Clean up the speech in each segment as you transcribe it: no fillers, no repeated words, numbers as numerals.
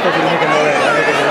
esto se tiene que mover, hay que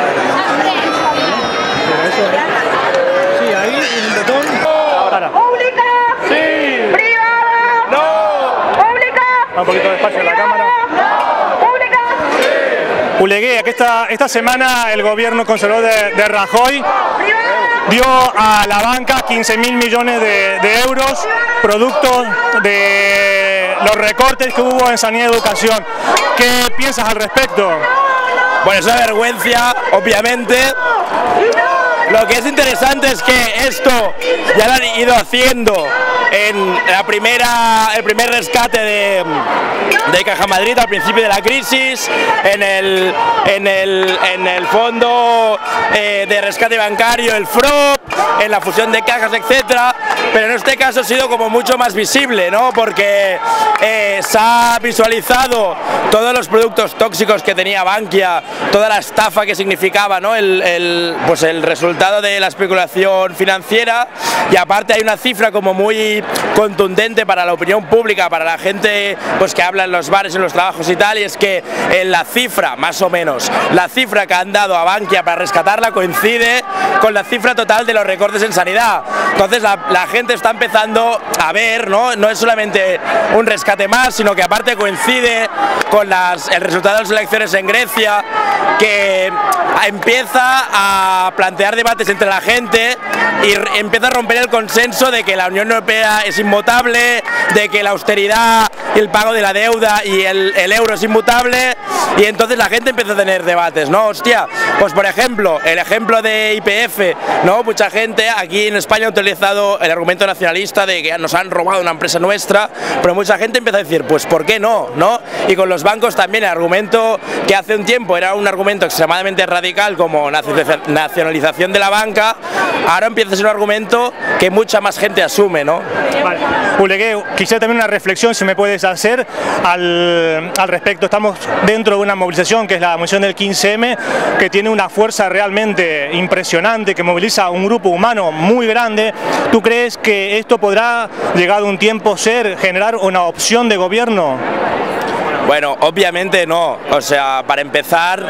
pero eso, sí, ahí en el botón. Para. ¡Pública! ¡Sí! ¡Privada! ¡No! ¡Pública! Un poquito de espacio en la cámara. ¡Pública! Ulegué, que esta semana el gobierno conservador de Rajoy dio a la banca 15.000 millones de euros, producto de los recortes que hubo en sanidad y educación. ¿Qué piensas al respecto? Bueno, es una vergüenza, obviamente. Lo que es interesante es que esto ya lo han ido haciendo en el primer rescate de Caja Madrid al principio de la crisis, en el fondo de rescate bancario, el FROP, en la fusión de cajas, etcétera, pero en este caso ha sido como mucho más visible, ¿no? Porque se ha visualizado todos los productos tóxicos que tenía Bankia, toda la estafa que significaba, ¿no? Pues el resultado de la especulación financiera, y aparte hay una cifra como muy contundente para la opinión pública, para la gente pues que habla en los bares, en los trabajos y tal, y es que la cifra, más o menos, la cifra que han dado a Bankia para rescatarla coincide con la cifra total de los recortes en sanidad. Entonces la gente está empezando a ver, no es solamente un rescate más, sino que aparte coincide con el resultado de las elecciones en Grecia, que empieza a plantear debates entre la gente y empieza a romper el consenso de que la Unión Europea es inmutable, de que la austeridad y el pago de la deuda y el euro es inmutable, y entonces la gente empieza a tener debates, ¿no? Hostia, pues por ejemplo, el ejemplo de YPF, ¿no? Mucha gente aquí en España ha utilizado el argumento nacionalista de que nos han robado una empresa nuestra, pero mucha gente empieza a decir, pues ¿por qué no? Y con los bancos también el argumento que hace un tiempo era un argumento extremadamente radical como nacionalización de la banca, ahora empieza a ser un argumento que mucha más gente asume, ¿no? Vale. Ulegué, quisiera también una reflexión, si me puedes hacer, al respecto. Estamos dentro de una movilización que es la movilización del 15M, que tiene una fuerza realmente impresionante, que moviliza a un grupo humano muy grande. ¿Tú crees que esto podrá, llegado un tiempo, generar una opción de gobierno? Bueno, obviamente no, o sea, para empezar,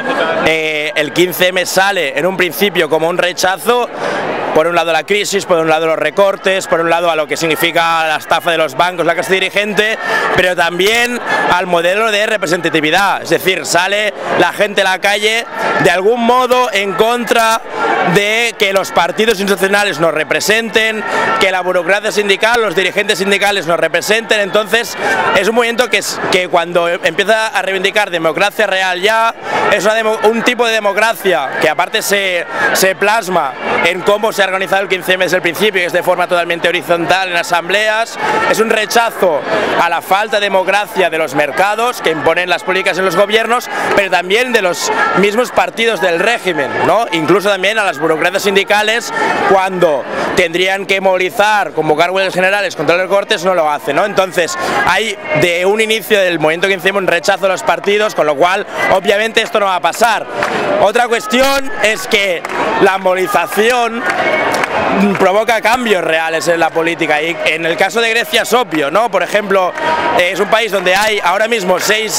el 15M sale en un principio como un rechazo, por un lado la crisis, por un lado los recortes, por un lado a lo que significa la estafa de los bancos, la clase dirigente, pero también al modelo de representatividad, es decir, sale la gente a la calle de algún modo en contra de que los partidos institucionales nos representen, que la burocracia sindical, los dirigentes sindicales nos representen. Entonces es un movimiento que cuando empieza a reivindicar democracia real ya, es un tipo de democracia que aparte se plasma en cómo se ha organizado el 15M desde el principio, que es de forma totalmente horizontal en asambleas. Es un rechazo a la falta de democracia de los mercados que imponen las políticas en los gobiernos, pero también de los mismos partidos del régimen, ¿no? Incluso también a las burocracias sindicales, cuando tendrían que movilizar, convocar huelgas generales contra los recortes, no lo hacen, ¿no? Entonces hay de un inicio del movimiento 15M un rechazo a los partidos, con lo cual obviamente esto no va a pasar. Otra cuestión es que la movilización provoca cambios reales en la política, y en el caso de Grecia es obvio, ¿no? Por ejemplo, es un país donde hay ahora mismo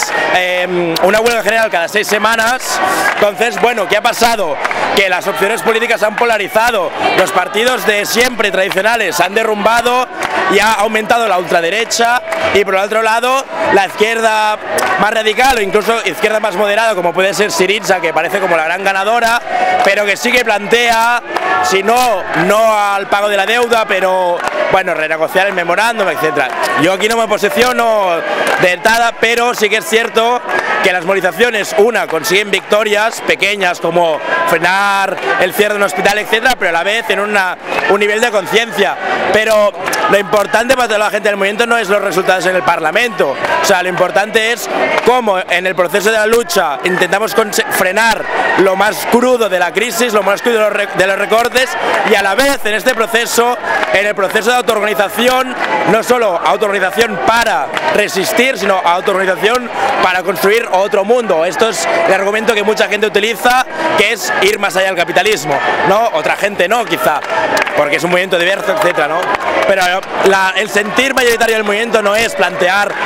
una huelga general cada 6 semanas. Entonces, bueno, ¿qué ha pasado? Que las opciones políticas se han polarizado, los partidos de siempre tradicionales se han derrumbado y ha aumentado la ultraderecha, y por el otro lado la izquierda más radical o incluso izquierda más moderada, como puede ser Syriza, que parece como la gran ganadora, pero que sí que plantea, si no al pago de la deuda, pero bueno, renegociar el memorándum, etcétera. Yo aquí no me posiciono de nada, pero sí que es cierto que las movilizaciones, consiguen victorias pequeñas como frenar el cierre de un hospital, etcétera, pero a la vez en un nivel de conciencia. Pero lo importante para toda la gente del movimiento no es los resultados en el Parlamento, o sea, lo importante es cómo en el proceso de la lucha intentamos frenar lo más crudo de la crisis, lo más crudo de los recortes, y a la vez en este proceso, en el proceso de autoorganización, no solo autoorganización para resistir, sino autoorganización para construir otro mundo. Esto es el argumento que mucha gente utiliza, que es ir más allá del capitalismo, ¿no? Otra gente no, quizá, porque es un movimiento diverso, etcétera, ¿no? Pero el sentir mayoritario del movimiento no es plantear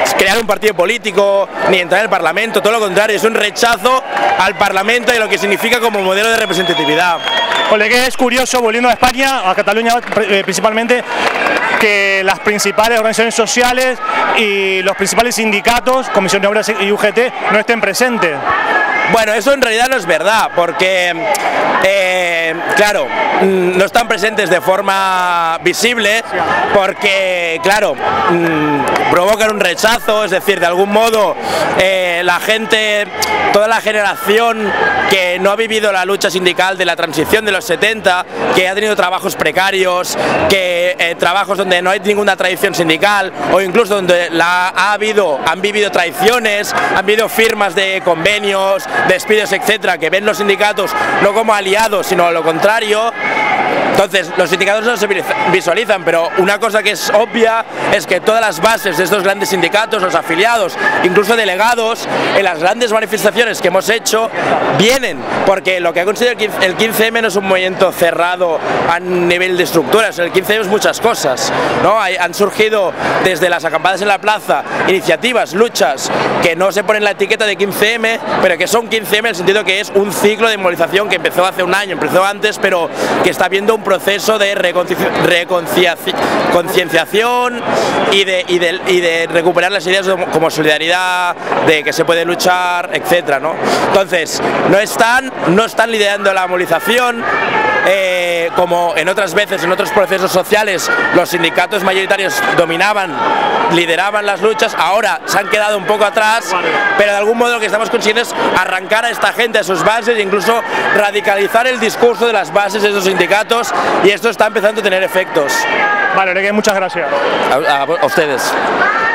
crear un partido político ni entrar en el Parlamento, todo lo contrario, es un rechazo al Parlamento y lo que significa como modelo de representatividad. Oleguer, es curioso, volviendo a España, a Cataluña principalmente, que las principales organizaciones sociales y los principales sindicatos, Comisión de Obras y UGT, no estén presentes. Bueno, eso en realidad no es verdad, porque, claro, no están presentes de forma visible, porque, claro, provocan un rechazo, es decir, de algún modo la gente, toda la generación que no ha vivido la lucha sindical de la transición de los 70, que ha tenido trabajos precarios, que trabajos donde no hay ninguna tradición sindical, o incluso donde han vivido traiciones, han habido firmas de convenios, despidos, etcétera, que ven los sindicatos no como aliados, sino lo contrario. Entonces, los sindicatos no se visualizan, pero una cosa que es obvia es que todas las bases de estos grandes sindicatos, los afiliados, incluso delegados, en las grandes manifestaciones que hemos hecho, vienen, porque lo que ha conseguido el 15M no es un movimiento cerrado a nivel de estructuras, el 15M es muchas cosas, ¿no? Han surgido desde las acampadas en la plaza iniciativas, luchas, que no se ponen la etiqueta de 15M, pero que son 15M en el sentido que es un ciclo de movilización que empezó hace un año, empezó antes, pero que está viendo un proceso de concienciación y de recuperar las ideas como solidaridad, de que se puede luchar, etcétera, ¿no? Entonces, no están liderando la movilización, como en otras veces, en otros procesos sociales, los sindicatos mayoritarios lideraban las luchas, ahora se han quedado un poco atrás, pero de algún modo lo que estamos consiguiendo es arrancar a esta gente a sus bases e incluso radicalizar el discurso de las bases de esos sindicatos, y esto está empezando a tener efectos. Vale, Oleguer, muchas gracias. A ustedes.